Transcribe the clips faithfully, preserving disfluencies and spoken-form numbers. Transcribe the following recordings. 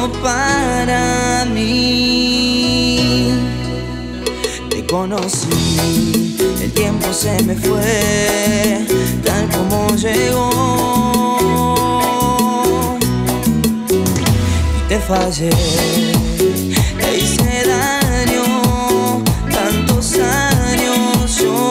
todo para mí. Te conocí, el tiempo se me fue, tal como llegó, y te fallé, te hice daño, tantos años yo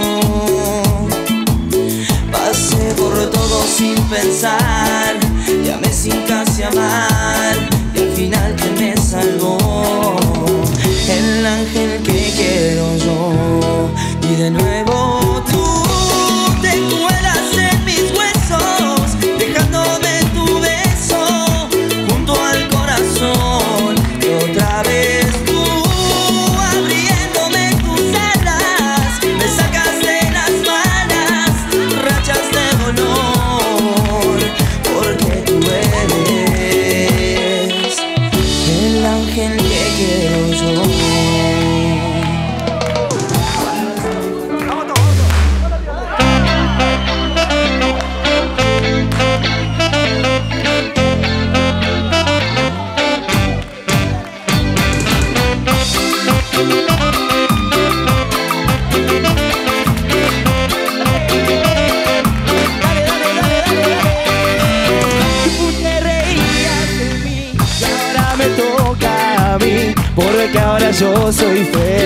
pasé por todo sin pensar, llamé sin casi amar, y al final que me salvó, el ángel que quiero yo. Y de nuevo tú te cuelas en mis huesos, dejándome tu beso junto al corazón, y otra vez tú abriéndome tus alas, me sacas de las malas rachas de dolor, porque tú eres el ángel que quiero yo. Porque ahora yo soy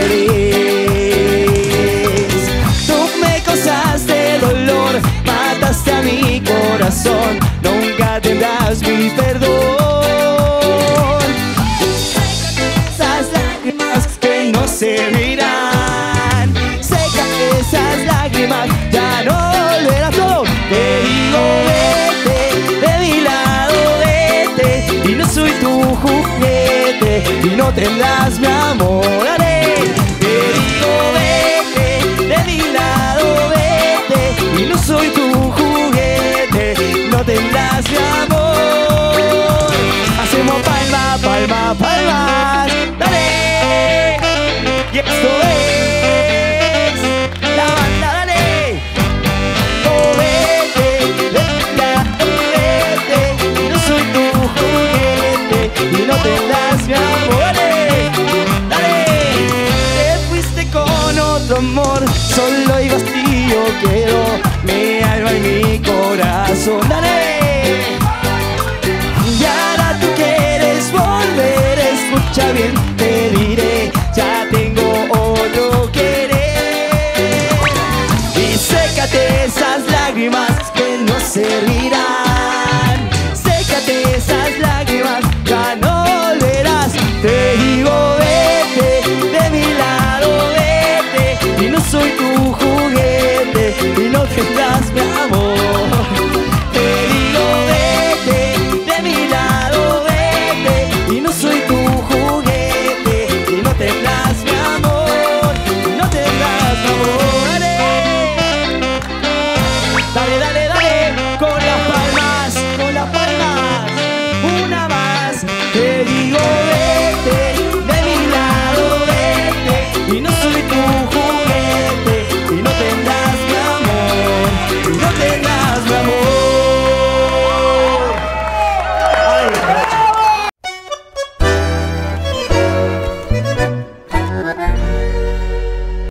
feliz. Tú me causaste dolor, mataste a mi corazón, nunca tendrás mi perdón. Esas lágrimas que no servirán, seca esas lágrimas, ya no volverás. Todo te digo vete, de mi lado vete, y no soy tu juguete, y no tendrás mi amor, haré. Te digo vete, de mi lado vete, y no soy tu juguete, no tendrás mi amor. Hacemos palma, palma, palmas, dale. Y esto es la banda, dale. Oh vete, de mi lado vete, y no soy tu juguete, y no tendrás mi amor. Amor, solo y vacío quedó mi alma y mi corazón. Dale. Y ahora tú quieres volver, escucha bien, te diré, ya tengo otro querer. Y sécate esas lágrimas que no servirán.